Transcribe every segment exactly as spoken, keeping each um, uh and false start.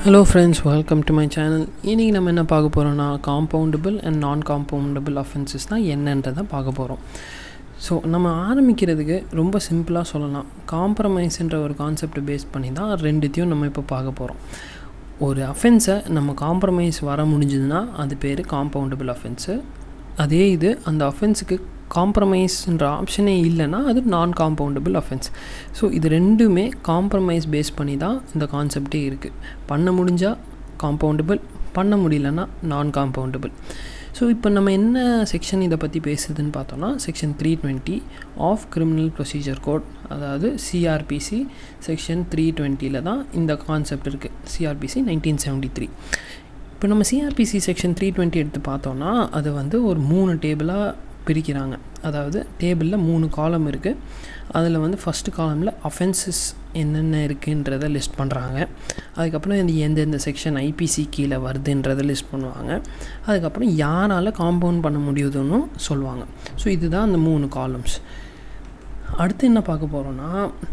Hello friends, welcome to my channel. இன்னைக்கு நம்ம என்ன பார்க்க போறோம்னா compoundable and non compoundable offenses தான் என்னன்றதை பார்க்க போறோம். ஸோ நம்ம ஆரம்பிக்கிறதுக்கு ரொம்ப சிம்பிளாக சொல்லலாம். காம்ப்ரமைஸ்ன்ற ஒரு கான்செப்டை பேஸ் பண்ணி தான் ரெண்டுத்தையும் நம்ம இப்போ பார்க்க போகிறோம். ஒரு அஃபென்ஸை நம்ம காம்ப்ரமைஸ் வர முடிஞ்சதுன்னா அது பேர் காம்பவுண்டபிள் அஃபென்ஸு. அதே இது அந்த அஃபென்ஸுக்கு காம்ப்ரமைஸ்ன்ற ஆப்ஷனே இல்லைன்னா அது நான் காம்பவுண்டபிள் அஃபென்ஸ். ஸோ இது ரெண்டுமே காம்ப்ரமைஸ் பேஸ் பண்ணி தான் இந்த கான்செப்டே இருக்குது. பண்ண முடிஞ்சால் காம்பவுண்டபிள், பண்ண முடியலன்னா நான் காம்பவுண்டபிள். ஸோ இப்போ நம்ம என்ன செக்ஷன் இதை பற்றி பேசுதுன்னு பார்த்தோன்னா section three twenty of criminal procedure code, அதாவது சிஆர்பிசி செக்ஷன் த்ரீ டுவெண்ட்டியில் தான் இந்த கான்செப்ட் இருக்குது. CrPC nineteen seventy three. இப்போ நம்ம சிஆர்பிசி செக்ஷன் த்ரீ டுவெண்ட்டி எடுத்து பார்த்தோன்னா அது வந்து ஒரு மூணு டேபிளாக பிரிக்கிறாங்க. அதாவது டேபிளில் மூணு காலம் இருக்குது. அதில் வந்து ஃபஸ்ட்டு காலமில் அஃபென்சஸ் என்னென்ன இருக்குன்றதை லிஸ்ட் பண்ணுறாங்க. அதுக்கப்புறம் இந்த எந்தெந்த செக்ஷன் ஐபிசி கீழே வருதுன்றதை லிஸ்ட் பண்ணுவாங்க. அதுக்கப்புறம் யாரால் காம்பவுண்ட் பண்ண முடியுதுன்னு சொல்லுவாங்க. ஸோ இதுதான் அந்த மூணு காலம்ஸ். அடுத்து என்ன பார்க்க போகிறோன்னா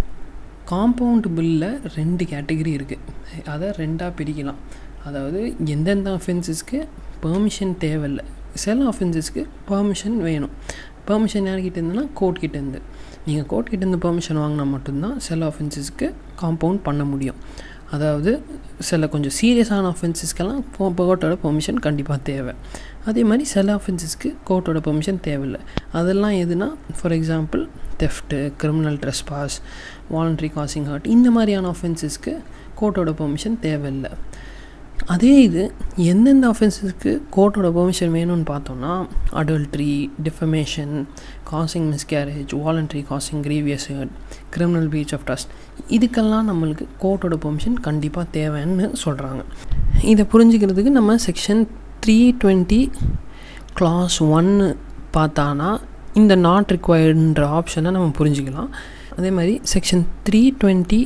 காம்பவுண்டபிளில் ரெண்டு கேட்டகரி இருக்குது. அதை ரெண்டாக பிரிக்கலாம். அதாவது எந்தெந்த அஃபென்சஸ்க்கு பெர்மிஷன் தேவையில்லை, சில அஃபென்சஸ்க்கு பெர்மிஷன் வேணும். பெர்மிஷன் யார்கிட்ட இருந்துன்னா கோர்ட்கிட்டேருந்து. நீங்கள் கோர்ட்கிட்டேருந்து பெர்மிஷன் வாங்கினா மட்டும்தான் சில அஃபென்சஸ்க்கு காம்பவுண்ட் பண்ண முடியும். அதாவது சில கொஞ்சம் சீரியஸான அஃபென்சஸ்க்கெல்லாம் கோர்ட்டோட பெர்மிஷன் கண்டிப்பாக தேவை. அதே மாதிரி சில அஃபென்சஸ்க்கு கோர்ட்டோட பெர்மிஷன் தேவையில்லை. அதெல்லாம் எதுனா for example theft, criminal trespass, voluntary causing hurt, இந்த மாதிரியான அஃபென்சஸ்க்கு கோர்ட்டோட பெர்மிஷன் தேவையில்லை. அதே இது எந்தெந்த அஃபென்சஸ்க்கு கோர்ட்டோட பெர்மிஷன் வேணும்னு பார்த்தோன்னா adultery, defamation, causing miscarriage, voluntary causing grievous hurt, criminal breach of trust, இதுக்கெல்லாம் நம்மளுக்கு கோர்ட்டோட பெர்மிஷன் கண்டிப்பாக தேவைன்னு சொல்கிறாங்க. இதை புரிஞ்சுக்கிறதுக்கு நம்ம செக்ஷன் த்ரீ டுவெண்ட்டி கிளாஸ் ஒன்று பார்த்தானா இந்த நாட் ரிக்வயர்டுன்ற ஆப்ஷனை நம்ம புரிஞ்சுக்கலாம். அதே மாதிரி செக்ஷன் த்ரீ டுவெண்ட்டி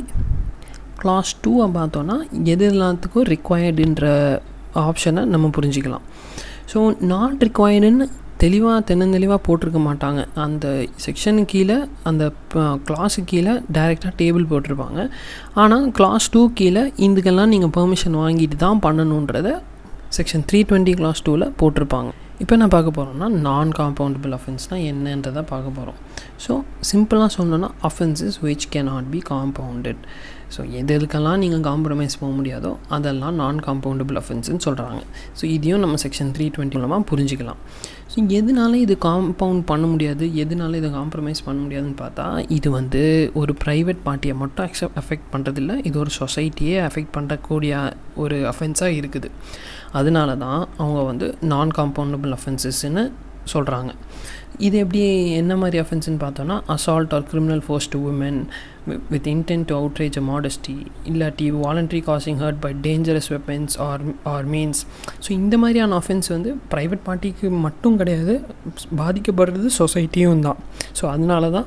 கிளாஸ் டூவை பார்த்தோன்னா எது எல்லாத்துக்கும் ரிக்வயர்டுன்ற ஆப்ஷனை நம்ம புரிஞ்சிக்கலாம். ஸோ நாட் ரிக்வயர்டுன்னு தெளிவாக தென்னந்தெளிவாக போட்டிருக்க மாட்டாங்க. அந்த செக்ஷனுக்கு கீழே அந்த கிளாஸுக்கு கீழே டைரெக்டாக டேபிள் போட்டிருப்பாங்க. ஆனால் கிளாஸ் டூ கீழே இதுக்கெல்லாம் நீங்கள் பெர்மிஷன் வாங்கிட்டு தான் பண்ணணுன்றத செக்ஷன் த்ரீ டுவெண்ட்டி கிளாஸ் டூவில் போட்டிருப்பாங்க. இப்போ என்ன பார்க்க போகிறோம்னா நான் காம்பவுண்டபிள் அஃபென்ஸ்னால் என்னன்றதை பார்க்க போகிறோம். ஸோ சிம்பிளாக சொன்னோன்னா offences which can not be compounded. So எது எதுக்கெல்லாம் நீங்கள் காம்ப்ரமைஸ் போக முடியாதோ அதெல்லாம் நான் காம்பவுண்டபிள் அஃபென்ஸ்ன்னு சொல்கிறாங்க. ஸோ இதையும் நம்ம செக்ஷன் த்ரீ டுவெண்ட்டி மூலமாக புரிஞ்சிக்கலாம். ஸோ எதனால இது காம்பவுண்ட் பண்ண முடியாது, எதனால இதை காம்ப்ரமைஸ் பண்ண முடியாதுன்னு பார்த்தா இது வந்து ஒரு ப்ரைவேட் பார்ட்டியை மட்டும் அக்செப்ட் அஃபெக்ட் பண்ணுறதில்ல, இது ஒரு சொசைட்டியே அஃபெக்ட் பண்ணுறக்கூடிய ஒரு அஃபென்ஸாக இருக்குது. அதனால தான் அவங்க வந்து நான் காம்பவுண்டபிள் அஃபென்சஸ்ன்னு சொல்கிறாங்க. இது எப்படி என்ன மாதிரி அஃபென்ஸ்ன்னு பார்த்தோன்னா assault or criminal force to woman with intent to outrage a modesty, இல்லாட்டி voluntary causing hurt by dangerous weapons or or means. So இந்த மாதிரியான அஃபென்ஸ் வந்து ப்ரைவேட் பார்ட்டிக்கு மட்டும் கிடையாது, பாதிக்கப்படுறது சொசைட்டியும் தான். ஸோ அதனால தான்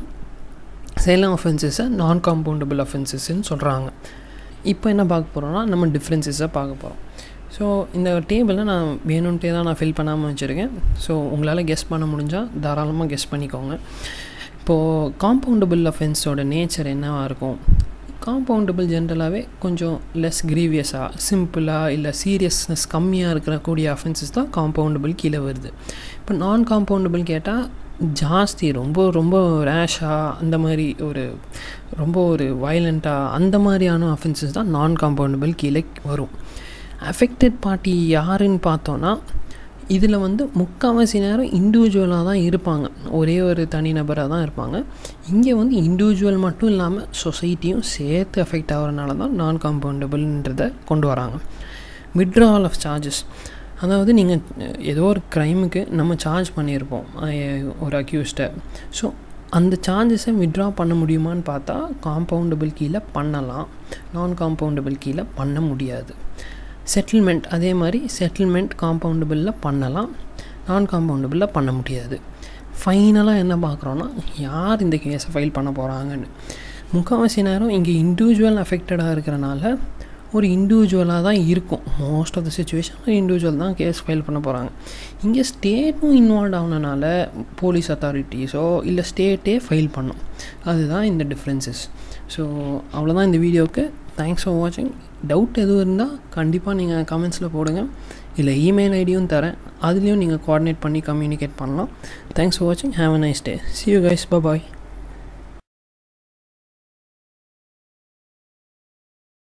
சில அஃபென்சஸை நான் காம்பவுண்டபிள் அஃபென்சஸ்ன்னு சொல்கிறாங்க. இப்போ என்ன பார்க்க போகிறோன்னா நம்ம டிஃப்ரென்சஸை பார்க்க போகிறோம். ஸோ இந்த டேபிளில் நான் வேணுன்ட்டே தான் நான் ஃபில் பண்ணாமல் வச்சுருக்கேன். ஸோ உங்களால் கெஸ் பண்ண முடிஞ்சால் தாராளமாக கெஸ் பண்ணிக்கோங்க. இப்போது காம்பவுண்டபிள் அஃபென்ஸோட நேச்சர் என்னவாக இருக்கும்? காம்பவுண்டபிள் ஜென்ரலாகவே கொஞ்சம் லெஸ் கிரீவியஸாக, சிம்பிளாக, இல்லை சீரியஸ்னஸ் கம்மியாக இருக்கக்கூடிய அஃபென்சஸ் தான் காம்பவுண்டபிள் கீழே வருது. இப்போ நான் காம்பவுண்டபிள் கேட்டால் ஜாஸ்தி ரொம்ப ரொம்ப ரேஷாக, அந்த மாதிரி ஒரு ரொம்ப ஒரு வயலண்ட்டாக, அந்த மாதிரியான அஃபென்சஸ் தான் நான் காம்பவுண்டபிள் கீழே வரும். அஃபெக்டட் பார்ட்டி யாருன்னு பார்த்தோன்னா இதில் வந்து முக்கால்வாசி நேரம் இண்டிவிஜுவலாக தான் இருப்பாங்க, ஒரே ஒரு தனிநபராக தான் இருப்பாங்க. இங்கே வந்து இண்டிவிஜுவல் மட்டும் இல்லாமல் சொசைட்டியும் சேர்த்து அஃபெக்ட் ஆகிறனால தான் நான் காம்பவுண்டபிள்ன்றதை கொண்டு வராங்க. வித்ட்ராவல் ஆஃப் சார்ஜஸ், அதாவது நீங்கள் ஏதோ ஒரு க்ரைமுக்கு நம்ம சார்ஜ் பண்ணியிருப்போம் ஒரு அக்யூஸ்டை. ஸோ அந்த சார்ஜஸை வித்ட்ரா பண்ண முடியுமான்னு பார்த்தா காம்பவுண்டபிள் கீழே பண்ணலாம், நான் காம்பவுண்டபிள் கீழே பண்ண முடியாது. செட்டில்மெண்ட் அதே மாதிரி செட்டில்மெண்ட் காம்பவுண்டபிளில் பண்ணலாம், நான் காம்பவுண்டபிளில் பண்ண முடியாது. ஃபைனலாக என்ன பார்க்குறோன்னா யார் இந்த கேஸை ஃபைல் பண்ண போகிறாங்கன்னு. முக்கால்வாசி நேரம் இங்கே இண்டிவிஜுவல் அஃபெக்டடாக இருக்கிறனால ஒரு இண்டிவிஜுவலாக தான் இருக்கும். மோஸ்ட் ஆஃப் த சிச்சுவேஷன் ஒரு இண்டிவிஜுவல் தான் கேஸ் ஃபைல் பண்ண போகிறாங்க. இங்கே ஸ்டேட்டும் இன்வால்வ் ஆனனால போலீஸ் அத்தாரிட்டிஸோ இல்லை ஸ்டேட்டே ஃபைல் பண்ணும். அதுதான் இந்த டிஃப்ரென்சஸ். ஸோ அவ்வளோதான் இந்த வீடியோவுக்கு. தேங்க்ஸ் ஃபார் வாட்சிங். டவுட் எதுவும் இருந்தால் கண்டிப்பாக நீங்கள் கமெண்ட்ஸில் போடுங்க, இல்லை இமெயில் ஐடியும் தரேன், அதுலேயும் நீங்கள் கோஆர்டினேட் பண்ணி கம்யூனிகேட் பண்ணலாம். தேங்க்ஸ் ஃபார் வாட்சிங். Have a nice day. see you guys. bye bye.